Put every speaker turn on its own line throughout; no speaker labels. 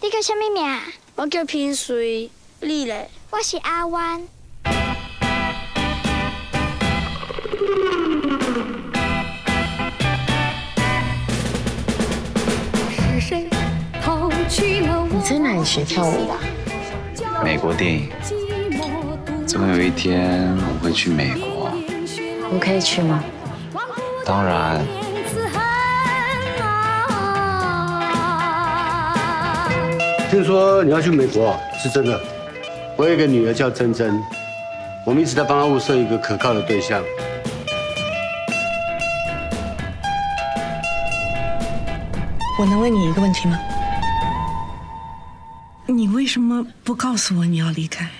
叫什么名？
我叫平水，你嘞？
我是阿弯。
是谁抛弃了我？
你在哪里学跳舞的？
美国电影。总有一天我会去美国。
我可以去吗？
当然。
听说你要去美国，是真的。我有一个女儿叫珍珍，我们一直在帮她物色一个可靠的对象。
我能问你一个问题吗？你为什么不告诉我你要离开？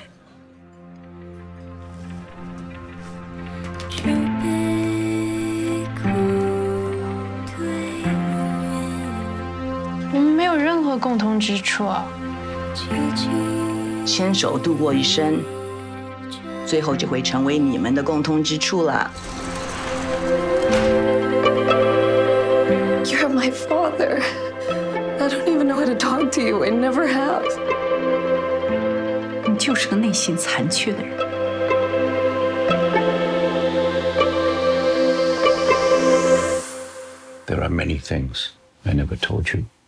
我们没有任何共同之处啊。
牵手度过一生，最后就会成为你们的共通之处了。
You're my father. I don't even know how to talk to you. I never have.
你就是个内心残缺的人。
There are many things I never told you.